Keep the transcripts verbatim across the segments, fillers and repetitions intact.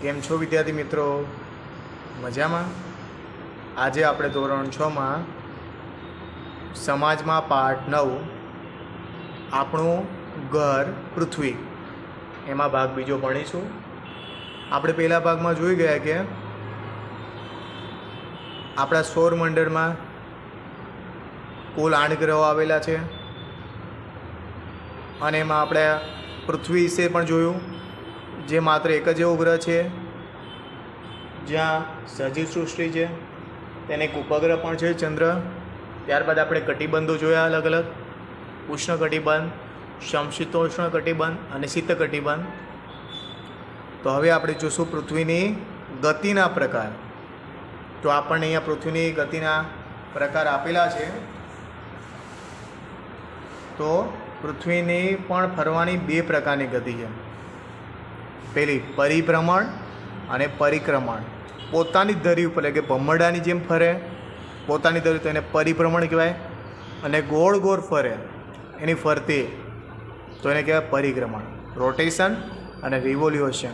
કેમ છો વિદ્યાર્થી મિત્રો? મજામાં? આજે આપણે ધોરણ છ માં સમાજમાં પાઠ નવ આપણું ઘર પૃથ્વી એમાં ભાગ બીજો ભણીશું. આપણે પહેલા ભાગમાં જોઈ ગયા કે આપણા સૌરમંડળમાં કુલ આઠ ગ્રહો આવેલા છે અને એમાં આપણે પૃથ્વી વિશે પણ જોયું, જે માત્ર એક જ એવો ગ્રહ છે જ્યાં સજીવ સૃષ્ટિ છે, તેને એક ઉપગ્રહ પણ છે ચંદ્ર. ત્યારબાદ આપણે કટિબંધો જોયા અલગ અલગ, ઉષ્ણ કટિબંધ, સમશીતોષ્ણ કટિબંધ અને શીત કટિબંધ. તો હવે આપણે જોશું પૃથ્વીની ગતિના પ્રકાર. તો આપણને અહીંયા પૃથ્વીની ગતિના પ્રકાર આપેલા છે. તો પૃથ્વીની પણ ફરવાની બે પ્રકારની ગતિ છે. પહેલી પરિભ્રમણ અને પરિક્રમણ. પોતાની ધરી ઉપર એટલે કે ભમરડાની જેમ ફરે, પોતાની ધરી તો એને પરિભ્રમણ કહેવાય, અને ગોળ ગોળ ફરે એની ફરતે તો એને કહેવાય પરિક્રમણ, રોટેશન અને રિવોલ્યુશન.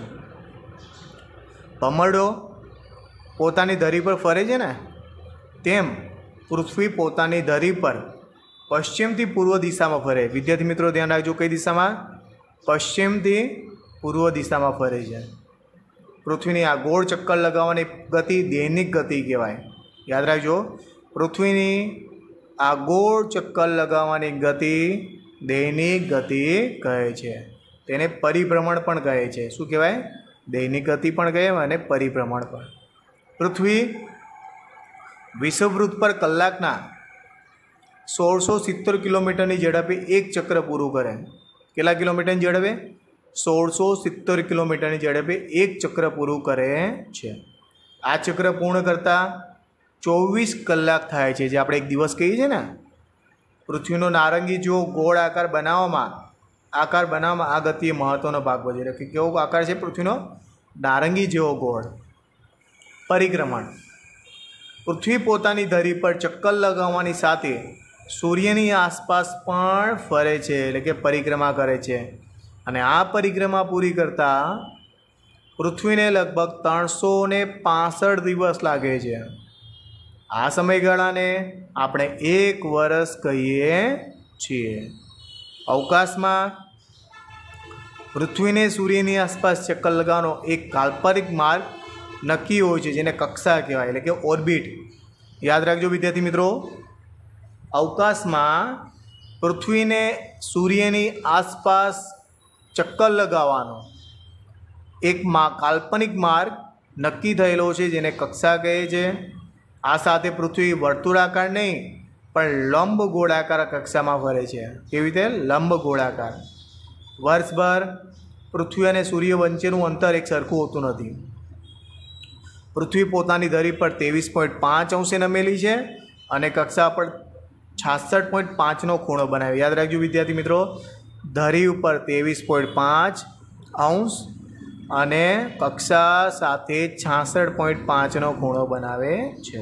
ભમરડો પોતાની ધરી પર ફરે છે ને, તેમ પૃથ્વી પોતાની ધરી પર પશ્ચિમથી પૂર્વ દિશામાં ફરે. વિદ્યાર્થી મિત્રો ધ્યાન રાખજો, કઈ દિશામાં? પશ્ચિમથી પૂર્વ દિશામાં ફરે છે. પૃથ્વીની આ ગોળ ચક્કર લગાવવાની ગતિ દૈનિક ગતિ કહેવાય. યાદ રાખજો, પૃથ્વીની આ ગોળ ચક્કર લગાવવાની ગતિ દૈનિક ગતિ કહે છે. તેને પરિભ્રમણ પણ કહે છે. શું કહેવાય? દૈનિક ગતિ પણ કહેવાય અને પરિભ્રમણ પણ. પૃથ્વી વિષુવવૃત્ત પર કલાકના સોળસો સિત્તેર કિલોમીટરની ઝડપે એક ચક્ર પૂરું કરે. કેટલા કિલોમીટરની ઝડપે? સોળસો સિત્તેર કિલોમીટરની ઝડપે એક ચક્ર પૂરું કરે છે. આ ચક્ર પૂર્ણ કરતાં ચોવીસ કલાક થાય છે, જે આપણે એક દિવસ કહીએ છીએ ને. પૃથ્વીનો નારંગી જેવો ગોળ આકાર બનાવવામાં આકાર બનાવવામાં આ ગતિએ મહત્ત્વનો ભાગ ભજવે છે. કેવો આકાર છે પૃથ્વીનો? નારંગી જેવો ગોળ. પરિક્રમણ. પૃથ્વી પોતાની ધરી પર ચક્કર લગાવવાની સાથે સૂર્યની આસપાસ પણ ફરે છે, એટલે કે પરિક્રમા કરે છે. અને આ પરિક્રમા પૂરી કરતાં પૃથ્વીને લગભગ ત્રણસો ને પાસઠ દિવસ લાગે છે. આ સમયગાળાને આપણે એક વર્ષ કહીએ છીએ. અવકાશમાં પૃથ્વીને સૂર્યની આસપાસ ચક્કર લગાવવાનો એક કાલ્પનિક માર્ગ નક્કી હોય છે, જેને કક્ષા કહેવાય, એટલે કે ઓર્બિટ. યાદ રાખજો વિદ્યાર્થી મિત્રો, અવકાશમાં પૃથ્વીને સૂર્યની આસપાસ ચક્કર લગાવવાનો એક કાલ્પનિક માર્ગ નક્કી થયેલો છે, જેને કક્ષા કહે છે. આ સાથે પૃથ્વી વર્તુળાકાર નહીં પણ લંબ ગોળાકાર કક્ષામાં ફરે છે. કેવી રીતે? લંબ ગોળાકાર. વર્ષભર પૃથ્વી અને સૂર્ય વચ્ચેનું અંતર એક સરખું હોતું નથી. પૃથ્વી પોતાની ધરી પર ત્રેવીસ પોઈન્ટ પાંચ અંશે નમેલી છે અને કક્ષા પર છાસઠ પોઈન્ટ પાંચનો ખૂણો બનાવે. યાદ રાખજો વિદ્યાર્થી મિત્રો, ધરી ઉપર ત્રેવીસ પોઈન્ટ પાંચ અંશ અને કક્ષા સાથે છાસઠ પોઈન્ટ પાંચનો ખૂણો બનાવે છે.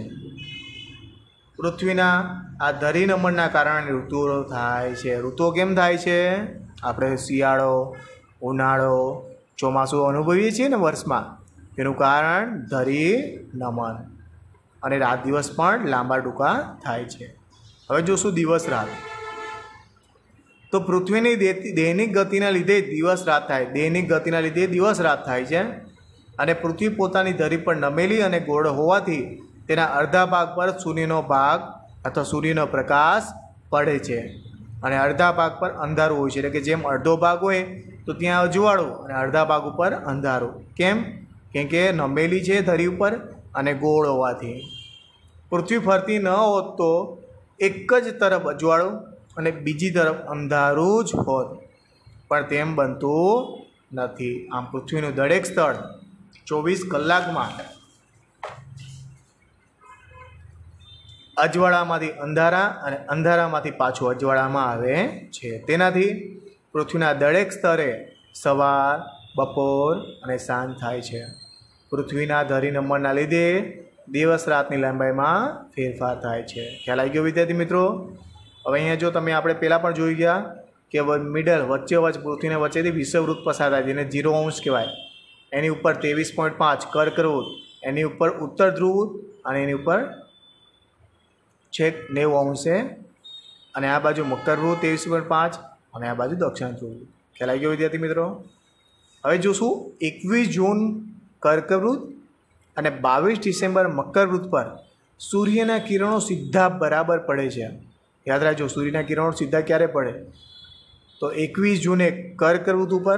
પૃથ્વીના આ ધરી નમનના કારણે ઋતુઓ થાય છે. ઋતુઓ કેમ થાય છે? આપણે શિયાળો, ઉનાળો, ચોમાસું અનુભવીએ છીએ ને વર્ષમાં, તેનું કારણ ધરી નમન. અને રાત દિવસ પણ લાંબા ટૂંકા થાય છે. હવે જોશું દિવસ રાત. તો પૃથ્વીની દૈનિક ગતિના લીધે દિવસ રાત થાય. દૈનિક ગતિના લીધે દિવસ રાત થાય છે. અને પૃથ્વી પોતાની ધરી પર નમેલી અને ગોળ હોવાથી તેના અડધા ભાગ પર સૂર્યનો ભાગ અથવા સૂર્યનો પ્રકાશ પડે છે અને અડધા ભાગ પર અંધારું હોય છે. એટલે કે જેમ અડધો ભાગ હોય તો ત્યાં અજવાળું અને અડધા ભાગ ઉપર અંધારું. કેમ? કેમ કે નમેલી છે ધરી ઉપર અને ગોળ હોવાથી. પૃથ્વી ફરતી ન હોત તો એક જ તરફ અજવાળું અને બીજી તરફ અંધારું જ હોત, પણ તેમ બનતું નથી. આમ પૃથ્વીનું દરેક સ્થળ ચોવીસ કલાકમાં અજવાળામાંથી અંધારા અને અંધારામાંથી પાછું અજવાળામાં આવે છે. તેનાથી પૃથ્વીના દરેક સ્તરે સવાર, બપોર અને સાંજ થાય છે. પૃથ્વીના ધરી નંબરના લીધે દિવસ રાતની લંબાઈમાં ફેરફાર થાય છે. ખ્યાલ આવી ગયો વિદ્યાર્થી મિત્રો? હવે અહીંયા જો તમે આપણે પહેલાં પણ જોઈ ગયા કે મિડલ વચ્ચે વચ્ચે પૃથ્વીને વચ્ચેથી વિષુવવૃત્ત પસાર થાય, જેને ઝીરો અંશ કહેવાય. એની ઉપર ત્રેવીસ પોઈન્ટ પાંચ કર્કવૃત, એની ઉપર ઉત્તર ધ્રુવ અને એની ઉપર છેક નેવું અંશે, અને આ બાજુ મકર ધ્રુવ ત્રેવીસ પોઈન્ટ પાંચ અને આ બાજુ દક્ષિણ ધ્રુવ. ખ્યાલ આવી ગયો વિદ્યાર્થી મિત્રો? હવે જોશું એકવીસ જૂન કર્કવૃત અને બાવીસ ડિસેમ્બર મકરવૃત પર સૂર્યના કિરણો સીધા બરાબર પડે છે. યાદ રાખજો, સૂર્યના કિરણો સીધા ક્યારે પડે? તો એકવીસ જૂને કર્કવૃત ઉપર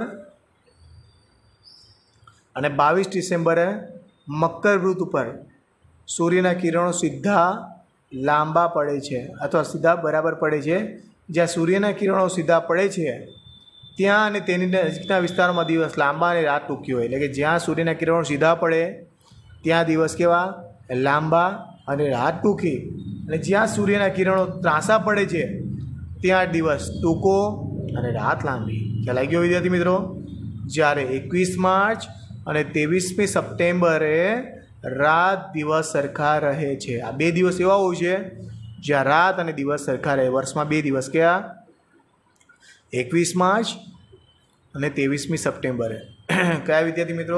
અને બાવીસ ડિસેમ્બરે મકરવૃત ઉપર સૂર્યના કિરણો સીધા લાંબા પડે છે અથવા સીધા બરાબર પડે છે. જ્યાં સૂર્યના કિરણો સીધા પડે છે ત્યાં અને તેની નજીકના વિસ્તારોમાં દિવસ લાંબા અને રાત ટૂંકી હોય. એટલે કે જ્યાં સૂર્યના કિરણો સીધા પડે ત્યાં દિવસ કેવા? લાંબા અને રાત ટૂંકી. અને જ્યાં સૂર્યના કિરણો ત્રાંસા પડે છે ત્યાં દિવસ ટૂંકો અને રાત લાંબી. ખ્યાલ આવી ગયો વિદ્યાર્થી મિત્રો? જ્યારે એકવીસ માર્ચ અને ત્રેવીસમી સપ્ટેમ્બરે રાત દિવસ સરખા રહે છે. આ બે દિવસ એવા હોય છે જ્યાં રાત અને દિવસ સરખા રહે. વર્ષમાં બે દિવસ કયા? એકવીસ માર્ચ અને ત્રેવીસમી સપ્ટેમ્બરે. કયા વિદ્યાર્થી મિત્રો?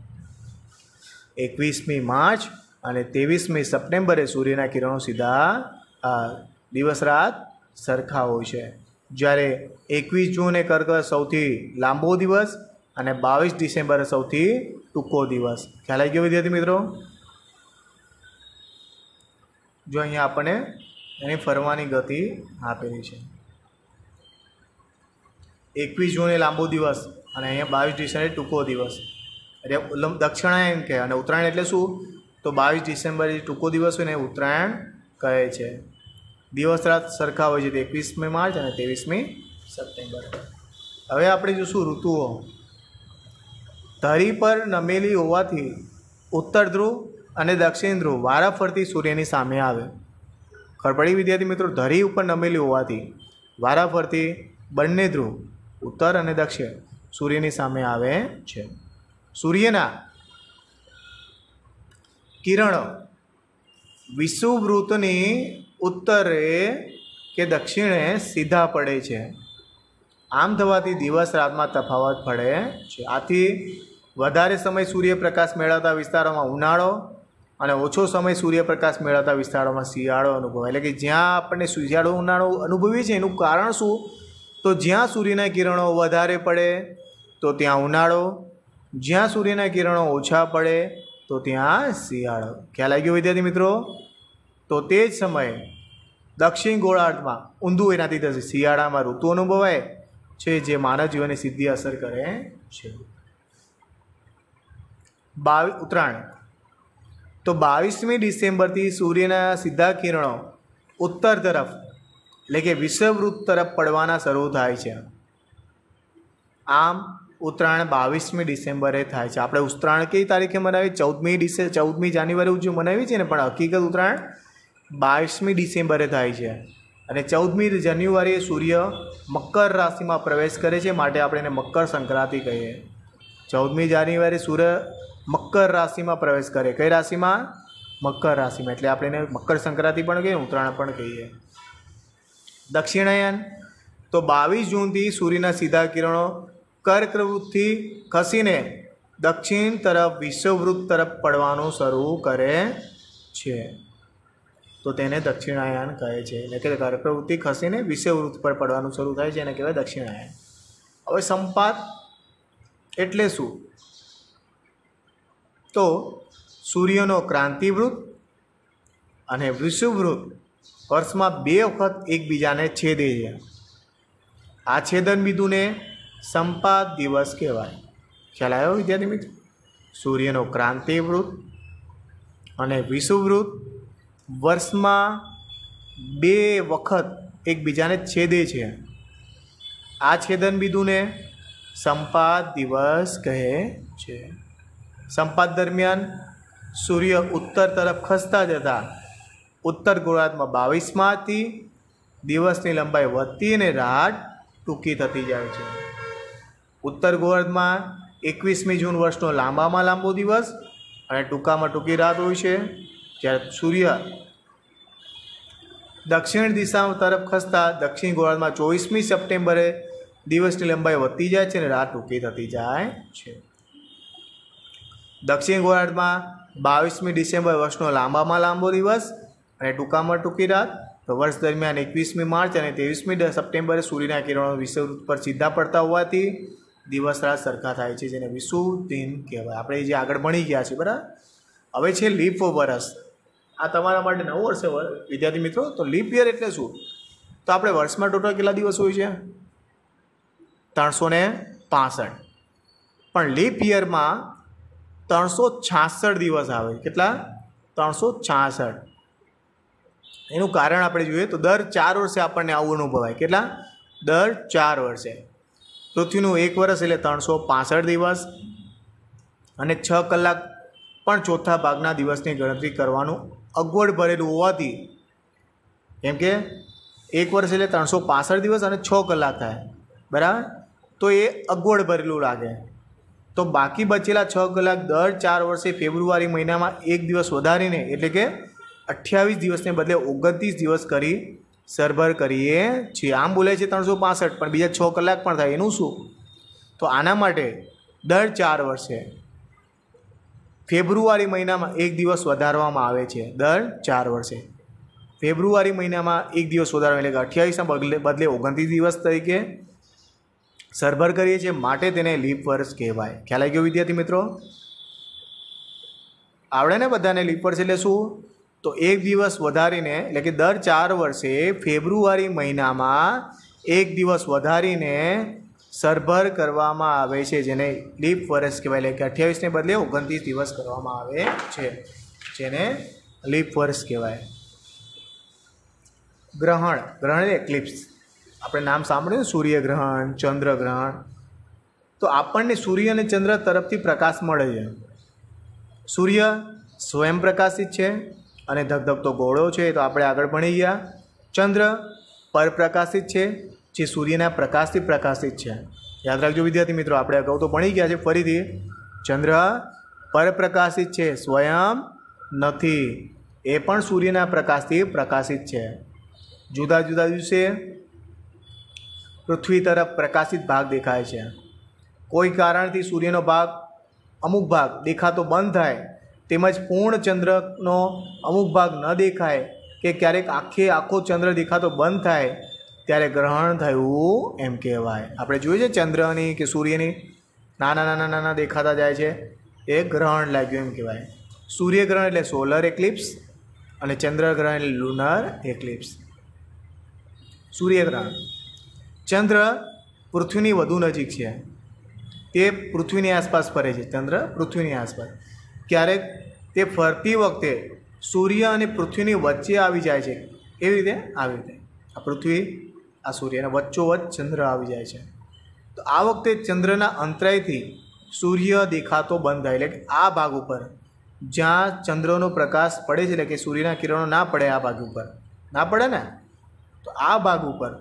એકવીસમી માર્ચ અને ત્રેવીસમી સપ્ટેમ્બરે સૂર્યના કિરણો સીધા દિવસ રાત સરખા હોય છે. જ્યારે એકવીસ જૂને કર્કવૃત સૌથી લાંબો દિવસ અને બાવીસ ડિસેમ્બરે સૌથી ટૂંકો દિવસ. ખ્યાલ આવી ગયો વિદ્યાર્થી મિત્રો? જો અહીંયા આપણને એની ફરવાની ગતિ આપેલી છે. એકવીસ જૂને લાંબો દિવસ અને અહીંયા બાવીસ ડિસેમ્બરે ટૂંકો દિવસ. એટલે દક્ષિણાયન કહે. અને ઉત્તરાયણ એટલે શું? તો બાવીસ ડિસેમ્બરે ટૂંકો દિવસ હોય ને ઉત્તરાયણ કહે છે. દિવસ રાત સરખા હોય છે, એકવીસમી માર્ચ અને ત્રેવીસમી સપ્ટેમ્બર. હવે આપણે જોઈશું ઋતુઓ. ધરી પર નમેલી હોવાથી ઉત્તર ધ્રુવ અને દક્ષિણ ધ્રુવ વારાફરતી સૂર્યની સામે આવે. ખબર પડી વિદ્યાર્થી મિત્રો? ધરી ઉપર નમેલી હોવાથી વારાફરતી બંને ધ્રુવ ઉત્તર અને દક્ષિણ સૂર્યની સામે આવે છે. સૂર્યના કિરણો વિષુવવૃત્તની ઉત્તરે કે દક્ષિણે સીધા પડે છે. આમ થવાથી દિવસ રાતમાં તફાવત પડે છે. આથી વધારે સમય સૂર્યપ્રકાશ મેળવતા વિસ્તારોમાં ઉનાળો અને ઓછો સમય સૂર્યપ્રકાશ મેળવતા વિસ્તારોમાં શિયાળો અનુભવાય. એટલે કે જ્યાં આપણને શિયાળો ઉનાળો અનુભવીએ છીએ એનું કારણ શું? તો જ્યાં સૂર્યના કિરણો વધારે પડે તો ત્યાં ઉનાળો, જ્યાં સૂર્યના કિરણો ઓછા પડે તો ત્યાં શિયાળો. ખ્યાલ આવી ગયો વિદ્યાર્થી મિત્રો? તો તે જ સમયે દક્ષિણ ગોળાર્ધમાં ઊંધું એનાથી થશે. શિયાળામાં ઋતુ અનુભવાય છે જે માનવ જીવનને સીધી અસર કરે છે. બાવીસ ઉત્તરાયણ. તો બાવીસમી ડિસેમ્બરથી સૂર્યના સીધા કિરણો ઉત્તર તરફ એટલે કે વિષુવવૃત્ત તરફ પડવાના શરૂ થાય છે. આમ ઉત્તરાયણ બાવીસમી ડિસેમ્બરે થાય છે. આપણે ઉત્તરાયણ કઈ તારીખે મનાવી? ચૌદમી ડિસે ચૌદમી જાન્યુઆરી જે મનાવી છે ને, પણ હકીકત ઉત્તરાયણ બાવીસમી ડિસેમ્બરે થાય છે. અને ચૌદમી જાન્યુઆરીએ સૂર્ય મકર રાશિમાં પ્રવેશ કરે છે, માટે આપણે એને મકર સંક્રાંતિ કહીએ. ચૌદમી જાન્યુઆરી સૂર્ય મકર રાશિમાં પ્રવેશ કરે. કઈ રાશિમાં? મકર રાશિમાં. એટલે આપણે એને મકર સંક્રાંતિ પણ કહીએ, ઉત્તરાયણ પણ કહીએ. દક્ષિણાયન. તો બાવીસ જૂનથી સૂર્યના સીધા કિરણો કર્કવૃતથી ખસીને દક્ષિણ તરફ વિષુવવૃત્ત તરફ પડવાનું શરૂ કરે છે, તો તેને દક્ષિણાયન કહે છે. એટલે કે કર્કવૃતથી ખસીને વિષુવવૃત્ત પર પડવાનું શરૂ થાય છે એને કહેવાય દક્ષિણાયન. હવે સંપાત એટલે શું? તો સૂર્યનો ક્રાંતિવૃત્ત અને વિષુવવૃત્ત વર્ષમાં બે વખત એકબીજાને છેદે છે. આ છેદન બિંદુને સંપાત દિવસ કહેવાય. ખ્યાલ આવ્યો વિદ્યાર્થી મિત્રો? સૂર્યનો ક્રાંતિવૃત્ત અને વિષુવવૃત્ત વર્ષમાં બે વખત એકબીજાને છેદે છે. આ છેદન બિંદુને સંપાત દિવસ કહે છે. સંપાત દરમિયાન સૂર્ય ઉત્તર તરફ ખસતા જતાં ઉત્તર ગોળાર્ધમાં બાવીસમાંથી દિવસની લંબાઈ વધતી અને રાત ટૂંકી થતી જાય છે. ઉત્તર ગોળાર્ધમાં એકવીસમી જૂન વર્ષનો લાંબામાં લાંબો દિવસ અને ટૂંકામાં ટૂંકી રાત હોય છે. જ્યારે સૂર્ય દક્ષિણ દિશા તરફ ખસતા દક્ષિણ ગોળાર્ધમાં ચોવીસમી સપ્ટેમ્બરે દિવસની લંબાઈ વધતી જાય છે અને રાત ટૂંકી થતી જાય છે. દક્ષિણ ગોળાર્ધમાં બાવીસમી ડિસેમ્બર વર્ષનો લાંબામાં લાંબો દિવસ અને ટૂંકામાં ટૂંકી રાત. તો વર્ષ દરમિયાન એકવીસમી માર્ચ અને ત્રેવીસમી સપ્ટેમ્બરે સૂર્યના કિરણો વિષુવવૃત્ત પર સીધા પડતા હોવાથી દિવસ રાત સરખા થાય છે, જેને વિષુવવૃત્ત દિન કહેવાય. આપણે જે આગળ ભણી ગયા છીએ બરાબર. હવે છે લીપ વર્ષ. આ તમારા માટે નવું વર્ષે વિદ્યાર્થી મિત્રો. તો લીપ યર એટલે શું? તો આપણે વર્ષમાં ટોટલ કેટલા દિવસ હોય છે? ત્રણસો ને પાસઠ. પણ લીપ યરમાં ત્રણસો છાસઠ દિવસ આવે. કેટલા? ત્રણસો છાસઠ. એનું કારણ આપણે જોઈએ તો દર ચાર વર્ષે આપણને આવું અનુભવાય. કેટલા? દર ચાર વર્ષે. પૃથ્વીનું એક વર્ષ એટલે ત્રણસો પાસઠ દિવસ અને છ કલાક પણ ચોથા ભાગના દિવસની ગણતરી કરવાનું અગવડ ભરેલું હોવાથી, કેમ કે એક વર્ષ એટલે ત્રણસો પાસઠ દિવસ અને છ કલાક થાય બરાબર, તો એ અગવડ ભરેલું લાગે. તો બાકી બચેલા છ કલાક દર ચાર વર્ષે ફેબ્રુઆરી મહિનામાં એક દિવસ વધારીને એટલે કે અઠ્યાવીસ દિવસને બદલે ઓગણત્રીસ દિવસ કરી સરભર કરીએ છીએ. આમ બોલે છે ત્રણસો પાસઠ પણ બીજા છ કલાક પણ થાય. એનું શું? તો આના માટે દર ચાર વર્ષે ફેબ્રુઆરી મહિનામાં એક દિવસ વધારવામાં આવે છે. દર ચાર વર્ષે ફેબ્રુઆરી મહિનામાં એક દિવસ વધારવા એટલે કે અઠ્યાવીસના બદલે બદલે ઓગણત્રીસ દિવસ તરીકે સરભર કરીએ છીએ, માટે તેને લીપ વર્ષ કહેવાય. ખ્યાલ આવી ગયો વિદ્યાર્થી મિત્રો? આવડે ને બધાને લીપ વર્ષ એટલે શું? તો એક દિવસ વધારીને એટલે કે દર ચાર વર્ષે ફેબ્રુઆરી મહિનામાં એક દિવસ વધારીને સરભર કરવામાં આવે છે, જેને લીપ વર્ષ કહેવાય. એટલે કે અઠ્યાવીસને બદલે ઓગણત્રીસ દિવસ કરવામાં આવે છે, જેને લીપ વર્ષ કહેવાય. ગ્રહણ. ગ્રહણ એટલે એક્લિપ્સ. આપણે નામ સાંભળ્યું ને, સૂર્યગ્રહણ, ચંદ્રગ્રહણ. તો આપણને સૂર્ય અને ચંદ્ર તરફથી પ્રકાશ મળે છે. સૂર્ય સ્વયં પ્રકાશિત છે અને ધગધગતો ગોળો છે, તો આપણે આગળ ભણી ગયા. ચંદ્ર પરપ્રકાશિત છે, જે સૂર્યના પ્રકાશથી પ્રકાશિત છે. યાદ રાખજો વિદ્યાર્થી મિત્રો, આપણે અગાઉ તો ભણી ગયા છે. ફરીથી, ચંદ્ર પરપ્રકાશિત છે, સ્વયં નથી. એ પણ સૂર્યના પ્રકાશથી પ્રકાશિત છે. જુદા જુદા દિવસે પૃથ્વી તરફ પ્રકાશિત ભાગ દેખાય છે. કોઈ કારણથી સૂર્યનો ભાગ અમુક ભાગ દેખાતો બંધ થાય, તેમજ પૂર્ણ ચંદ્રનો અમુક ભાગ ન દેખાય કે ક્યારેક આખે આખો ચંદ્ર દેખાતો બંધ થાય, ત્યારે ગ્રહણ થયું એમ કહેવાય. આપણે જોઈએ છે ચંદ્રની કે સૂર્યની નાના નાના નાના દેખાતા જાય છે, એ ગ્રહણ લાગ્યું એમ કહેવાય. સૂર્યગ્રહણ એટલે સોલર એક્લિપ્સ અને ચંદ્રગ્રહણ એટલે લુનર એક્લિપ્સ. સૂર્યગ્રહણ. ચંદ્ર પૃથ્વીની વધુ નજીક છે, તે પૃથ્વીની આસપાસ ફરે છે. ચંદ્ર પૃથ્વીની આસપાસ. ક્યારેક તે ફરતી વખતે સૂર્ય અને પૃથ્વીની વચ્ચે આવી જાય છે. એવી રીતે આવી રીતે આ પૃથ્વી આ સૂર્યના વચ્ચોવચ્ચ ચંદ્ર આવી જાય છે. તો આ વખતે ચંદ્રના અંતરાયથી સૂર્ય દેખાતો બંધ થાય. એટલે કે આ ભાગ ઉપર જ્યાં ચંદ્રનો પ્રકાશ પડે છે, એટલે કે સૂર્યના કિરણો ના પડે આ ભાગ ઉપર, ના પડે ને, તો આ ભાગ ઉપર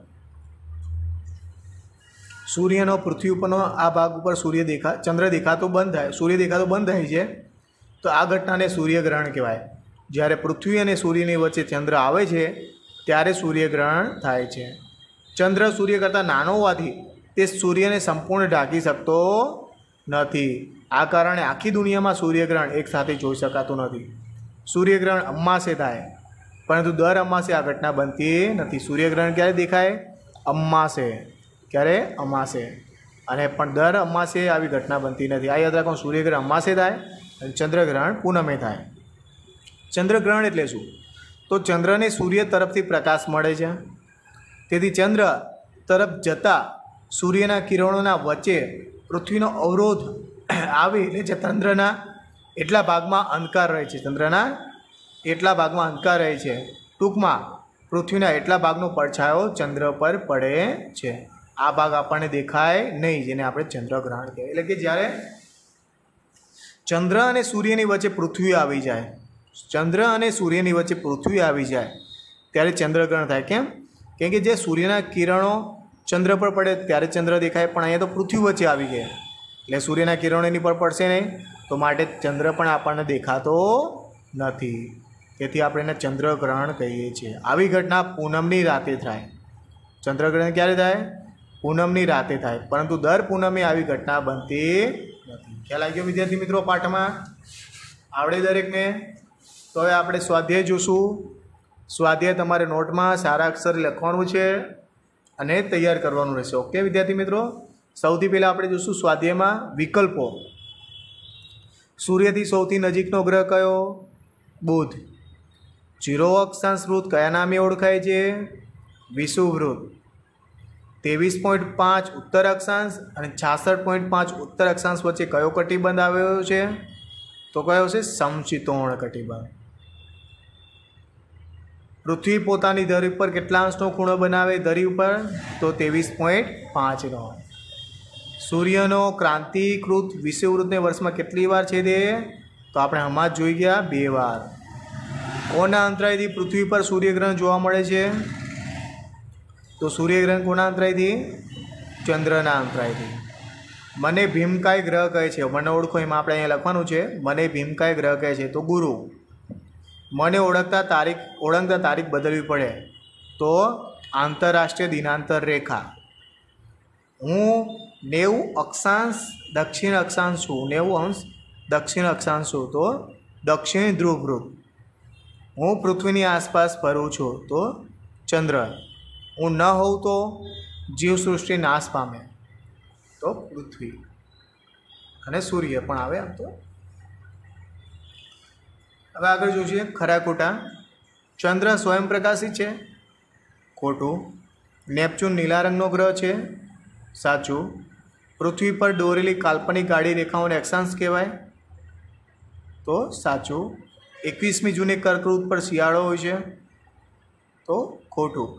સૂર્યનો પૃથ્વી ઉપરનો આ ભાગ ઉપર સૂર્ય દેખા ચંદ્ર દેખાતો બંધ થાય, સૂર્ય દેખાતો બંધ થાય છે. તો આ ઘટનાને સૂર્યગ્રહણ કહેવાય. જ્યારે પૃથ્વી અને સૂર્યની વચ્ચે ચંદ્ર આવે છે ત્યારે સૂર્યગ્રહણ થાય છે. ચંદ્ર સૂર્ય કરતાં નાનો હોવાથી તે સૂર્યને સંપૂર્ણ ઢાંકી શકતો નથી. આ કારણે આખી દુનિયામાં સૂર્યગ્રહણ એકસાથે જોઈ શકાતું નથી. સૂર્યગ્રહણ અમાસે થાય, પરંતુ દર અમાસે આ ઘટના બનતી નથી. સૂર્યગ્રહણ ક્યારે દેખાય? અમાસે. ક્યારે? અમાસે. અને પણ દર અમાસે આવી ઘટના બનતી નથી. આ યાદ રાખો, સૂર્યગ્રહણ અમાસે થાય અને ચંદ્રગ્રહણ પૂનમે થાય. ચંદ્રગ્રહણ એટલે શું? તો ચંદ્રને સૂર્ય તરફથી પ્રકાશ મળે છે, તેથી ચંદ્ર તરફ જતા સૂર્યના કિરણોના વચ્ચે પૃથ્વીનો અવરોધ આવી એટલે ચંદ્રના એટલા ભાગમાં અંધકાર રહે છે. ચંદ્રના એટલા ભાગમાં અંધકાર રહે છે. ટૂંકમાં પૃથ્વીના એટલા ભાગનો પડછાયો ચંદ્ર પર પડે છે. આ ભાગ આપણને દેખાય નહીં, જેને આપણે ચંદ્રગ્રહણ કહેવાય. એટલે કે જ્યારે ચંદ્ર અને સૂર્યની વચ્ચે પૃથ્વી આવી જાય, ચંદ્ર અને સૂર્યની વચ્ચે પૃથ્વી આવી જાય ત્યારે ચંદ્રગ્રહણ થાય. કેમ? કેમ કે જે સૂર્યના કિરણો ચંદ્ર પર પડે ત્યારે ચંદ્ર દેખાય, પણ અહીંયા તો પૃથ્વી વચ્ચે આવી ગયા એટલે સૂર્યના કિરણો એની પર પડશે નહીં, તો માટે ચંદ્ર પણ આપણને દેખાતો નથી. તેથી આપણે એને ચંદ્રગ્રહણ કહીએ છીએ. આવી ઘટના પૂનમની રાતે થાય. ચંદ્રગ્રહણ ક્યારે થાય? પૂનમની રાતે થાય, પરંતુ દર પૂનમે આવી ઘટના બનતી નથી. ખ્યાલ આવી ગયો વિદ્યાર્થી મિત્રો? પાઠમાં આવડે દરેકને? તો હવે આપણે સ્વાધ્યાય જોશું. સ્વાધ્યાય તમારે નોટમાં સારા અક્ષરે લખવાનું છે અને તૈયાર કરવાનું રહેશે. ઓકે વિદ્યાર્થી મિત્રો? સૌથી પહેલાં આપણે જોશું સ્વાધ્યાયમાં વિકલ્પો. સૂર્યથી સૌથી નજીકનો ગ્રહ કયો? બુધ. જીરો અક્ષાંશ વૃત્ત કયા નામે ઓળખાય છે? વિષુવવૃત્ત. ત્રેવીસ પોઈન્ટ પાંચ ઉત્તર અક્ષાંશ અને છાસઠ પોઈન્ટ પાંચ ઉત્તર અક્ષાંશ વચ્ચે કયો કટિબંધ આવેલો છે? તો કયો છે? સમશીતોષ્ણ કટિબંધ. પૃથ્વી પોતાની ધરી ઉપર કેટલા અંશનો ખૂણો બનાવે ધરી ઉપર? તો ત્રેવીસ પોઈન્ટ પાંચનો. સૂર્યનો ક્રાંતિકૃત વિષુવવૃત્તને વર્ષમાં કેટલી વાર છેદે? તો આપણે હમણાં જ જોઈ ગયા, બે વાર. કોના અંતરાયથી પૃથ્વી પર સૂર્યગ્રહણ જોવા મળે છે? તો સૂર્યગ્રહણ કોના અંતરાયથી? ચંદ્રના અંતરાયથી. મને ભીમકાય ગ્રહ કહે છે. મને ઓળખો, એમાં આપણે અહીંયા લખવાનું છે. મને ભીમકાય ગ્રહ કહે છે તો ગુરુ. મને ઓળખતા તારીખ ઓળખતા તારીખ બદલવી પડે તો આંતરરાષ્ટ્રીય દિનાંતર રેખા. હું નેવું અક્ષાંશ દક્ષિણ અક્ષાંશ છું. નેવું અંશ દક્ષિણ અક્ષાંશ છું તો દક્ષિણ ધ્રુવવૃત્ત. હું પૃથ્વીની આસપાસ ફરું છું તો ચંદ્ર. હું ન હોઉં તો જીવસૃષ્ટિ નાશ પામે તો પૃથ્વી. અને સૂર્ય પણ આવે આમ તો. હવે આગળ જોઈએ ખરા ખોટા. ચંદ્ર સ્વયં પ્રકાશિત છે? ખોટું. નેપચ્યુન નીલા રંગનો ગ્રહ છે? સાચું. પૃથ્વી પર દોરેલી કાલ્પનિક ગાડી રેખાઓને અક્ષાંશ કહેવાય? તો સાચું. એકવીસમી જૂને કર્કવૃત પર શિયાળો હોય છે? તો ખોટું.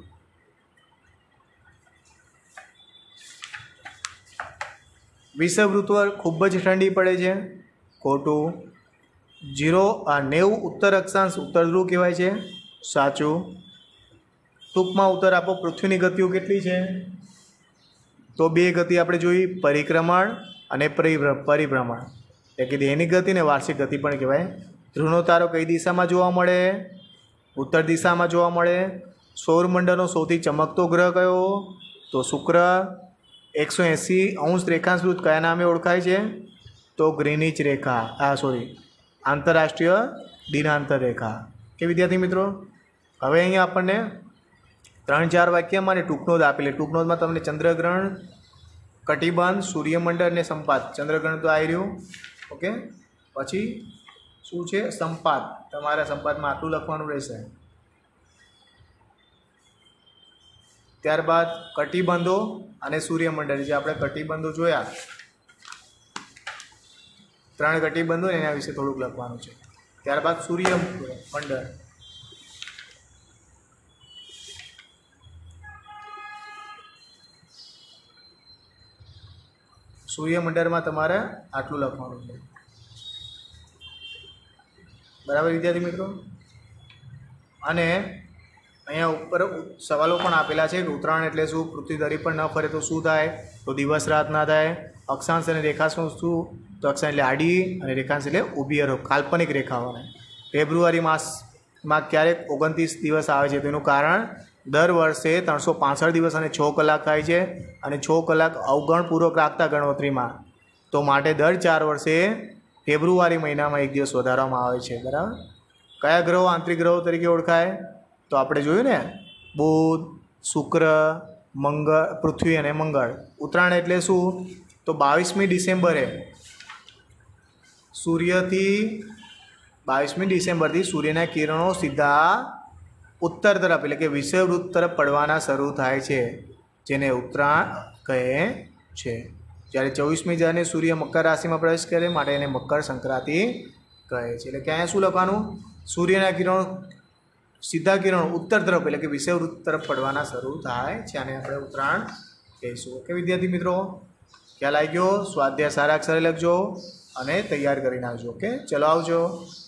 વિષુવવૃત્ત પર ખૂબ જ ઠંડી પડે છે? ખોટું. જીરો આ નેવું ઉત્તર અક્ષાંશ ઉત્તર ધ્રુવ કહેવાય છે? સાચું. ટૂંકમાં ઉત્તર આપો. પૃથ્વીની ગતિઓ કેટલી છે? તો બે ગતિ આપણે જોઈ, પરિક્રમણ અને પરિભ્રમણ. એટલે કે દૈનિક ગતિ ને વાર્ષિક ગતિ પણ કહેવાય. ધ્રુવનો તારો કઈ દિશામાં જોવા મળે? ઉત્તર દિશામાં જોવા મળે. સૌરમંડળનો સૌથી ચમકતો ગ્રહ કયો? તો શુક્ર. એકસો એંસી અંશ રેખાંશ વૃત્ત કયા નામે ઓળખાય છે? તો ગ્રીનિચ રેખા. આ સોરી આંતરરાષ્ટ્રીય દિનાંતર રેખા. કે વિદ્યાર્થી મિત્રો? હવે અહીંયા આપણને ત્રણ ચાર વાક્યમાં અને ટૂંકનોંધ આપેલી. ટૂંકનોંધમાં તમને ચંદ્રગ્રહણ, કટિબંધ, સૂર્યમંડળ અને સંપાત. ચંદ્રગ્રહણ તો આવી રહ્યું. ઓકે. પછી શું છે? સંપાત. તમારા સંપાતમાં આટલું લખવાનું રહેશે. ત્યારબાદ કટિબંધો અને સૂર્યમંડળ. જે આપણે કટિબંધો જોયા, ત્રણ કટિબંધો એના વિશે થોડુંક લખવાનું છે. ત્યારબાદ સૂર્યમંડળ. સૂર્યમંડળમાં તમારે આટલું લખવાનું છે. બરાબર વિદ્યાર્થી મિત્રો? અને અહીંયા ઉપર સવાલો પણ આપેલા છે કે ઉત્તરાયણ એટલે શું? પૃથ્વી ધરી પર ન ફરે તો શું થાય? તો દિવસ રાત ના થાય. અક્ષાંશ અને રેખાંશ શું? તો અક્ષાંશ એટલે આડી અને રેખાંશ એટલે ઊભી અરો કાલ્પનિક રેખાઓને. ફેબ્રુઆરી માસમાં ક્યારેક ઓગણત્રીસ દિવસ આવે છે તેનું કારણ દર વર્ષે ત્રણસો પાંસઠ દિવસ અને છ કલાક થાય છે અને છ કલાક અવગણપૂર્વક રાખતા ગણતરીમાં. તો માટે દર ચાર વર્ષે ફેબ્રુઆરી મહિનામાં એક દિવસ વધારવામાં આવે છે. બરાબર. કયા ગ્રહો આંતરિક ગ્રહો તરીકે ઓળખાય? તો આપણે જોયું ને, બુધ, શુક્ર, મંગળ, પૃથ્વી અને મંગળ. ઉત્તરાયણ એટલે શું? તો બાવીસમી ડિસેમ્બરે સૂર્યથી બાવીસમી ડિસેમ્બરથી સૂર્યના કિરણો સીધા ઉત્તર તરફ એટલે કે વિષુવવૃત્ત તરફ પડવાના શરૂ થાય છે, જેને ઉત્તરાયણ કહે છે. જ્યારે ચોવીસમી જાને સૂર્ય મકર રાશિમાં પ્રવેશ કરે માટે એને મકર સંક્રાંતિ કહે છે. એટલે કે અહીંયા શું લખવાનું? સૂર્યના કિરણો સીધા કિરણો ઉત્તર તરફ એટલે કે વિષુવવૃત્ત તરફ પડવાના શરૂ થાય છે અને આપણે ઉત્તરાયણ કહીશું. ઓકે વિદ્યાર્થી મિત્રો? ખ્યાલ આવી ગયો? સ્વાધ્યાય સારા અક્ષરે લખજો અને તૈયાર કરી નાખજો. ઓકે, ચલો આવજો.